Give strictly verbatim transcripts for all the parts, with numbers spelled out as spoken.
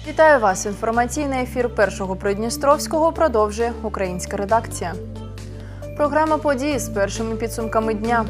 Вітаю вас! Інформаційний ефір Першого Придністровського продовжує українська редакція. Програма подій з першими підсумками дня.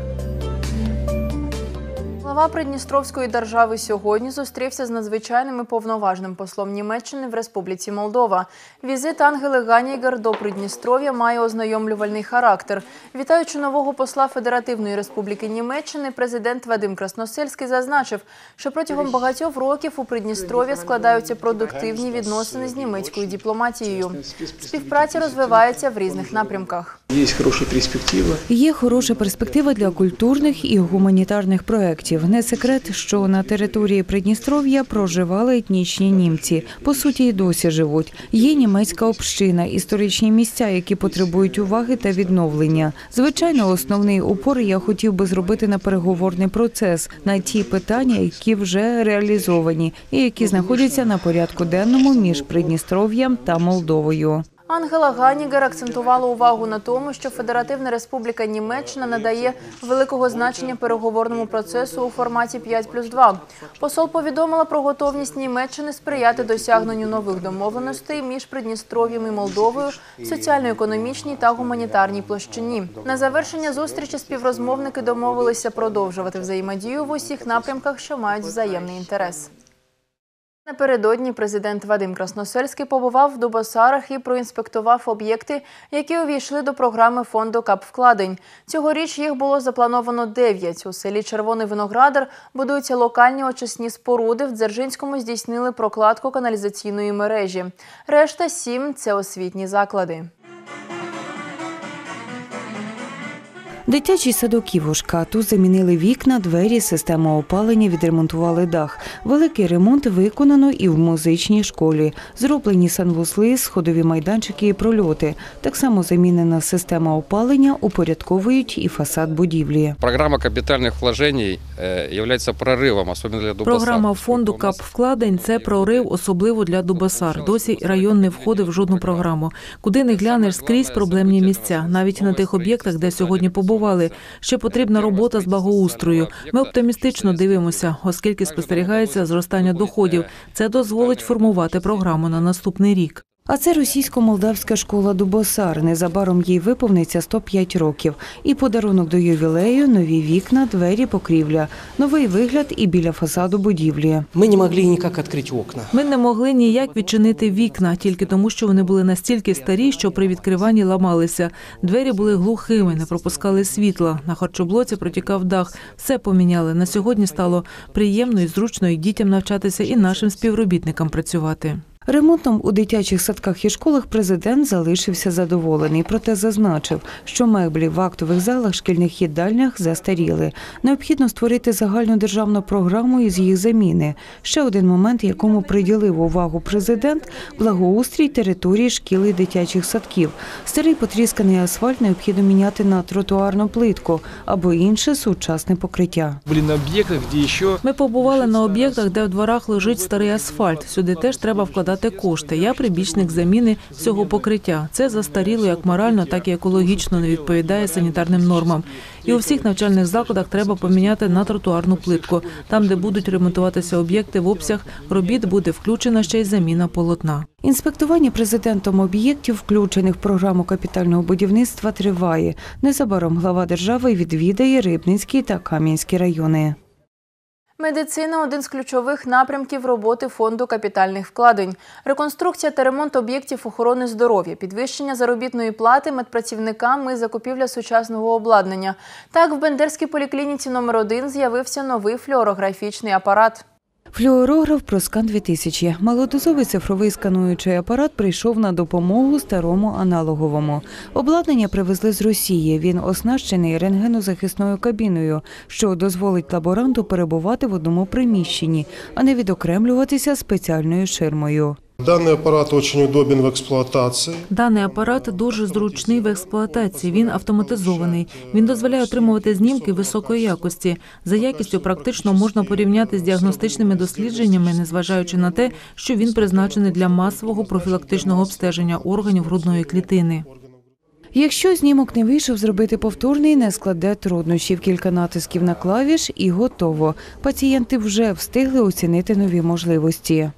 Глава Придністровської держави сьогодні зустрівся з надзвичайним і повноважним послом Німеччини в Республіці Молдова. Візит Ангели Ганігер до Придністров'я має ознайомлювальний характер. Вітаючи нового посла Федеративної Республіки Німеччини, президент Вадим Красносельський зазначив, що протягом багатьох років у Придністров'ї складаються продуктивні відносини з німецькою дипломатією. Співпраця розвивається в різних напрямках. Є хороша перспектива. Є хороша перспектива для культурних і гуманітарних проєктів. Не секрет, що на території Придністров'я проживали етнічні німці. По суті, і досі живуть. Є німецька община, історичні місця, які потребують уваги та відновлення. Звичайно, основний упор я хотів би зробити на переговорний процес, на ті питання, які вже реалізовані і які знаходяться на порядку денному між Придністров'ям та Молдовою. Ангела Ганігер акцентувала увагу на тому, що Федеративна Республіка Німеччина надає великого значення переговорному процесу у форматі п'ять плюс два. Посол повідомила про готовність Німеччини сприяти досягненню нових домовленостей між Придністров'ям і Молдовою в соціально-економічній та гуманітарній площині. На завершення зустрічі співрозмовники домовилися продовжувати взаємодію в усіх напрямках, що мають взаємний інтерес. Напередодні президент Вадим Красносельський побував в Дубосарах і проінспектував об'єкти, які увійшли до програми фонду капвкладень. Цьогоріч їх було заплановано дев'ять. У селі Червоний Виноградар будуються локальні очисні споруди, в Дзержинському здійснили прокладку каналізаційної мережі. Решта – сім – це освітні заклади. Дитячий садок «Івушка». Тут замінили вікна, двері, систему опалення, відремонтували дах. Великий ремонт виконано і в музичній школі. Зроблені санвузли, сходові майданчики і прольоти. Так само замінена система опалення, упорядковують і фасад будівлі. Програма капітальних вкладень є проривом, особливо для Дубосар. Програма фонду капвкладень – це прорив, особливо для Дубосар. Досі район не входив в жодну програму. Куди не глянеш, скрізь проблемні місця. Навіть на тих об'єктах, де сьогодні побували. Ще потрібна робота з благоустрою. Ми оптимістично дивимося, оскільки спостерігається зростання доходів. Це дозволить формувати програму на наступний рік. А це російсько-молдавська школа Дубосар. Незабаром їй виповниться сто п'ять років. І подарунок до ювілею – нові вікна, двері, покрівля. Новий вигляд і біля фасаду будівлі. Ми не могли ніяк відкрити вікна. Ми не могли ніяк відчинити вікна, тільки тому, що вони були настільки старі, що при відкриванні ламалися. Двері були глухими, не пропускали світла. На харчоблоці протікав дах. Все поміняли. На сьогодні стало приємно і зручно і дітям навчатися, і нашим співробітникам працювати. Ремонтом у дитячих садках і школах президент залишився задоволений, проте зазначив, що меблі в актових залах, шкільних їдальнях застаріли. Необхідно створити загальну державну програму із їх заміни. Ще один момент, якому приділив увагу президент – благоустрій території шкіл і дитячих садків. Старий потрісканий асфальт необхідно міняти на тротуарну плитку або інше сучасне покриття. Ми побували на об'єктах, де в дворах лежить старий асфальт. Сюди теж треба вкладати кошти. Я прибічник заміни всього покриття. Це застаріло як морально, так і екологічно не відповідає санітарним нормам. І у всіх навчальних закладах треба поміняти на тротуарну плитку. Там, де будуть ремонтуватися об'єкти в обсяг робіт, буде включена ще й заміна полотна. Інспектування президентом об'єктів, включених в програму капітального будівництва, триває. Незабаром глава держави відвідає Рибницький та Кам'янський райони. Медицина – один з ключових напрямків роботи фонду капітальних вкладень. Реконструкція та ремонт об'єктів охорони здоров'я, підвищення заробітної плати медпрацівникам і закупівля сучасного обладнання. Так, в Бендерській поліклініці номер один з'явився новий флюорографічний апарат. Флюорограф «Проскан дві тисячі». Малодозовий цифровий скануючий апарат прийшов на допомогу старому аналоговому. Обладнання привезли з Росії. Він оснащений рентгенозахисною кабіною, що дозволить лаборанту перебувати в одному приміщенні, а не відокремлюватися спеціальною ширмою. Даний апарат дуже удобен в експлуатації. Даний апарат дуже зручний в експлуатації. Він автоматизований. Він дозволяє отримувати знімки високої якості. За якістю практично можна порівняти з діагностичними дослідженнями, незважаючи на те, що він призначений для масового профілактичного обстеження органів грудної клітини. Якщо знімок не вийшов, зробити повторний не складе труднощів. Кілька натисків на клавіш і готово. Пацієнти вже встигли оцінити нові можливості.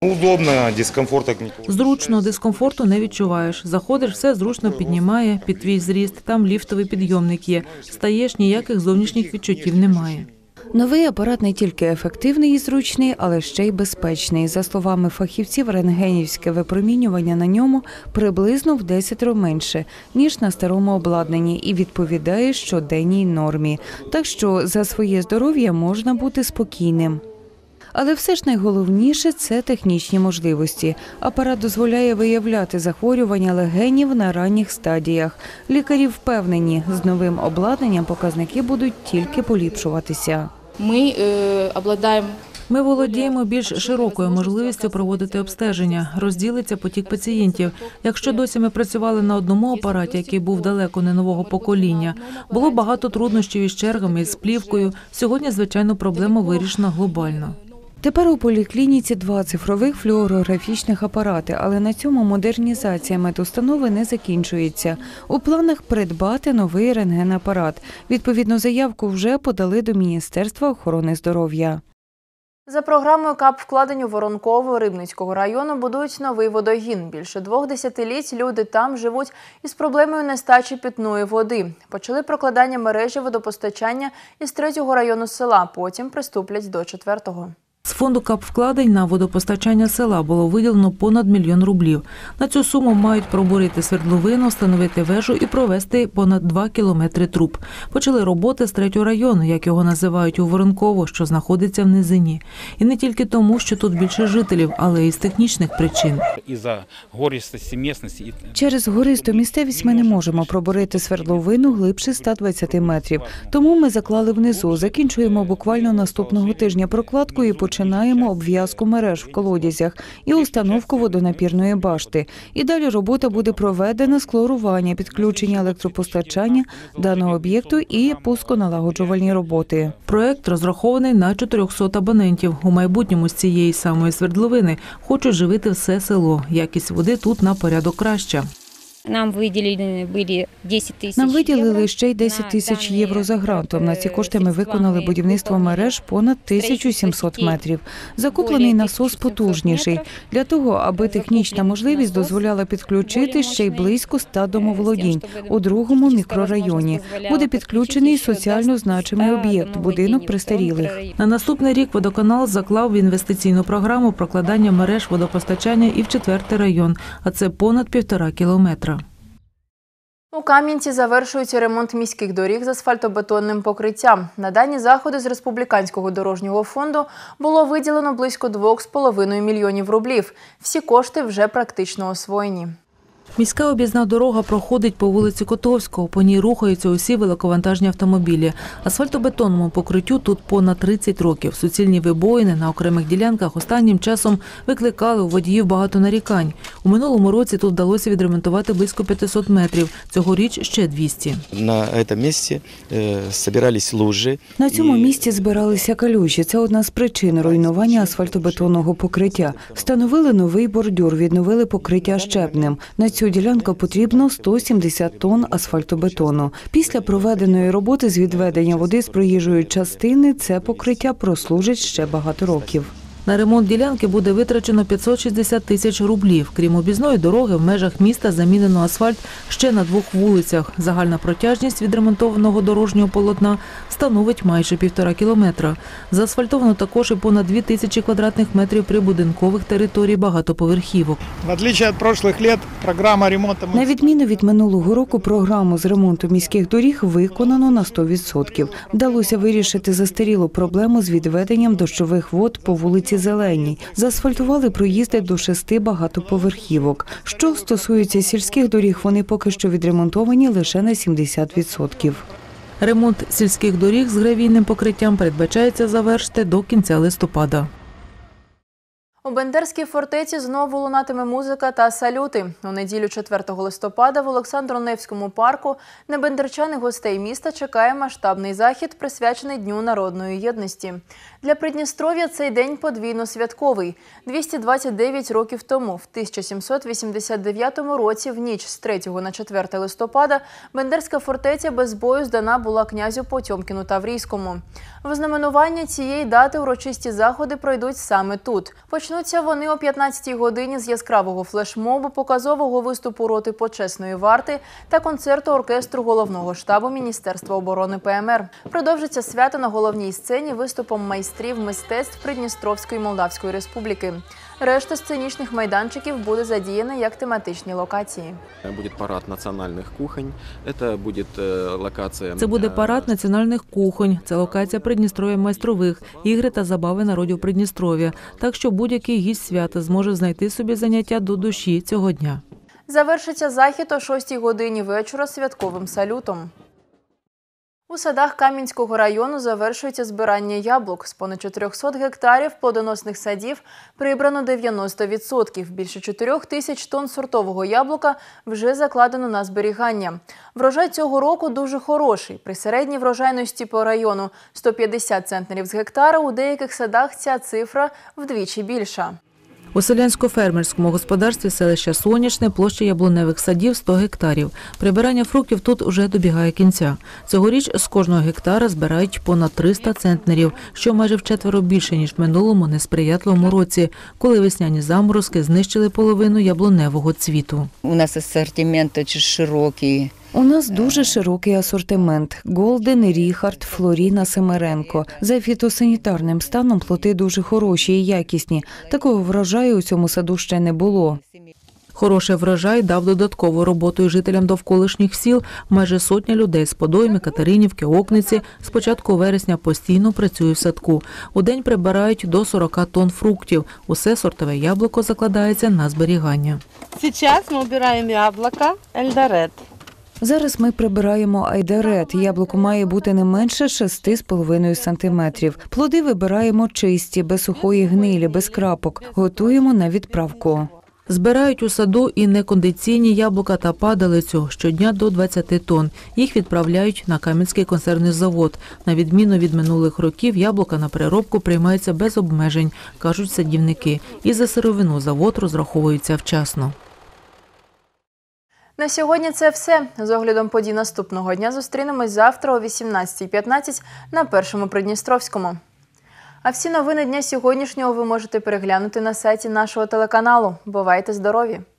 Удобно, дискомфорта никакого. Зручно, дискомфорту не відчуваєш. Заходиш, все зручно піднімає під твій зріст, там ліфтовий підйомник є. Стаєш, ніяких зовнішніх відчуттів немає. Новий апарат не тільки ефективний і зручний, але ще й безпечний. За словами фахівців, рентгенівське випромінювання на ньому приблизно в десятеро менше, ніж на старому обладнанні, і відповідає щоденній нормі. Так що за своє здоров'я можна бути спокійним. Але все ж найголовніше – це технічні можливості. Апарат дозволяє виявляти захворювання легенів на ранніх стадіях. Лікарі впевнені, з новим обладнанням показники будуть тільки поліпшуватися. Ми е, обладаємо Ми володіємо більш широкою можливістю проводити обстеження, розділиться потік пацієнтів. Якщо досі ми працювали на одному апараті, який був далеко не нового покоління, було багато труднощів із чергами, із плівкою. Сьогодні, звичайно, проблема вирішена глобально. Тепер у поліклініці два цифрових флюорографічних апарати, але на цьому модернізація медустанови не закінчується. У планах придбати новий рентгенапарат. Відповідну заявку вже подали до Міністерства охорони здоров'я. За програмою КАП-вкладень у Воронково Рибницького району будують новий водогін. Більше двох десятиліть люди там живуть із проблемою нестачі питної води. Почали прокладання мережі водопостачання із третього району села, потім приступлять до четвертого. З фонду КАП-вкладень на водопостачання села було виділено понад мільйон рублів. На цю суму мають пробурити свердловину, встановити вежу і провести понад два кілометри труб. Почали роботи з третього району, як його називають у Воронково, що знаходиться в низині. І не тільки тому, що тут більше жителів, але й з технічних причин. Через гористу місцевість ми не можемо пробурити свердловину глибше ста двадцяти метрів. Тому ми заклали внизу, закінчуємо буквально наступного тижня прокладку і починаємо обв'язку мереж в колодязях і установку водонапірної башти. І далі робота буде проведена з хлорування, підключення електропостачання даного об'єкту і пусконалагоджувальні роботи. Проект розрахований на чотирьохсот абонентів. У майбутньому з цієї самої свердловини хочуть живити все село. Якість води тут на порядок краща. Нам виділили були десять тисяч Нам виділили ще й десять тисяч євро за грантом. На ці кошти ми виконали будівництво мереж понад тисячу сімсот метрів. Закуплений насос потужніший. Для того, аби технічна можливість дозволяла підключити ще й близько ста домоволодінь у другому мікрорайоні. Буде підключений соціально значимий об'єкт – будинок престарілих. На наступний рік водоканал заклав в інвестиційну програму прокладання мереж водопостачання і в четвертий район, а це понад півтора кілометра. У Кам'янці завершується ремонт міських доріг з асфальтобетонним покриттям. На дані заходи з Республіканського дорожнього фонду було виділено близько двох з половиною мільйонів рублів. Всі кошти вже практично освоєні. Міська об'їзна дорога проходить по вулиці Котовського. По ній рухаються усі великовантажні автомобілі. Асфальтобетонному покриттю тут понад тридцять років. Суцільні вибоїни на окремих ділянках останнім часом викликали у водіїв багато нарікань. У минулому році тут вдалося відремонтувати близько п'ятисот метрів. Цьогоріч ще двісті. На цьому місці збирались лужі. На цьому місці збиралися калюжі. Це одна з причин руйнування асфальтобетонного покриття. Встановили новий бордюр, відновили покриття щебнем. На цю ділянку потрібно сто сімдесят тонн асфальтобетону. Після проведеної роботи з відведення води з проїжджої частини це покриття прослужить ще багато років. На ремонт ділянки буде витрачено п'ятсот шістдесят тисяч рублів. Крім об'їзної дороги, в межах міста замінено асфальт ще на двох вулицях. Загальна протяжність відремонтованого дорожнього полотна становить майже півтора кілометра. Заасфальтовано також і понад дві тисячі квадратних метрів прибудинкових територій багатоповерхівок. На відміну від минулого року, програму з ремонту міських доріг виконано на сто відсотків. Вдалося вирішити застарілу проблему з відведенням дощових вод по вулиці Зеленій. Заасфальтували проїзди до шести багатоповерхівок. Що стосується сільських доріг, вони поки що відремонтовані лише на сімдесят відсотків. Ремонт сільських доріг з гравійним покриттям передбачається завершити до кінця листопада. У Бендерській фортеці знову лунатиме музика та салюти. У неділю четвертого листопада в Олександро-Невському парку на бендерчан і гостей міста чекає масштабний захід, присвячений Дню народної єдності. Для Придністров'я цей день подвійно святковий. двісті двадцять дев'ять років тому, в тисяча сімсот вісімдесят дев'ятому році, в ніч з третього на четверте листопада, Бендерська фортеця без бою здана була князю Потьомкіну Таврійському. В знаменування цієї дати урочисті заходи пройдуть саме тут. Почнуть Почнуться вони о п'ятнадцятій годині з яскравого флешмобу, показового виступу роти почесної варти та концерту оркестру головного штабу Міністерства оборони Пе Ем Ер. Продовжиться свято на головній сцені виступом майстрів мистецтв Придністровської Молдавської Республіки. Решта сценічних майданчиків буде задіяна як тематичні локації. Буде парад національних кухонь. Це буде локація. Це буде парад національних кухонь. Це локація Придністров'я майстрових, ігри та забави народів Придністров'я. Так що будь-який гість свята зможе знайти собі заняття до душі цього дня. Завершиться захід о шостій годині вечора святковим салютом. У садах Кам'янського району завершується збирання яблук. З понад чотирьохсот гектарів плодоносних садів прибрано дев'яносто відсотків. Більше чотирьох тисяч тонн сортового яблука вже закладено на зберігання. Врожай цього року дуже хороший. При середній врожайності по району сто п'ятдесят центнерів з гектара, у деяких садах ця цифра вдвічі більша. У селянсько-фермерському господарстві селища Сонячне площа яблуневих садів сто гектарів. Прибирання фруктів тут уже добігає кінця. Цьогоріч з кожного гектара збирають понад триста центнерів, що майже вчетверо більше, ніж в минулому несприятливому році, коли весняні заморозки знищили половину яблуневого цвіту. У нас асортимент дуже широкий. У нас дуже широкий асортимент – Голден, Ріхард, Флоріна, Семеренко. За фітосанітарним станом плоди дуже хороші і якісні. Такого врожаю у цьому саду ще не було. Хороший врожай дав додаткову роботу і жителям довколишніх сіл. Майже сотня людей з Подойми, Катеринівки, Окниці з початку вересня постійно працює в садку. У день прибирають до сорока тонн фруктів. Усе сортове яблуко закладається на зберігання. Зараз ми обираємо яблука Ельдорет. Зараз ми прибираємо айдарет. Яблуко має бути не менше шести з половиною сантиметрів. Плоди вибираємо чисті, без сухої гнилі, без крапок. Готуємо на відправку. Збирають у саду і некондиційні яблука та падалицю щодня до двадцяти тонн. Їх відправляють на Кам'янський консервний завод. На відміну від минулих років, яблука на переробку приймаються без обмежень, кажуть садівники. І за сировину завод розраховується вчасно. На сьогодні це все. З оглядом подій наступного дня зустрінемось завтра о вісімнадцятій п'ятнадцять на Першому Придністровському. А всі новини дня сьогоднішнього ви можете переглянути на сайті нашого телеканалу. Бувайте здорові!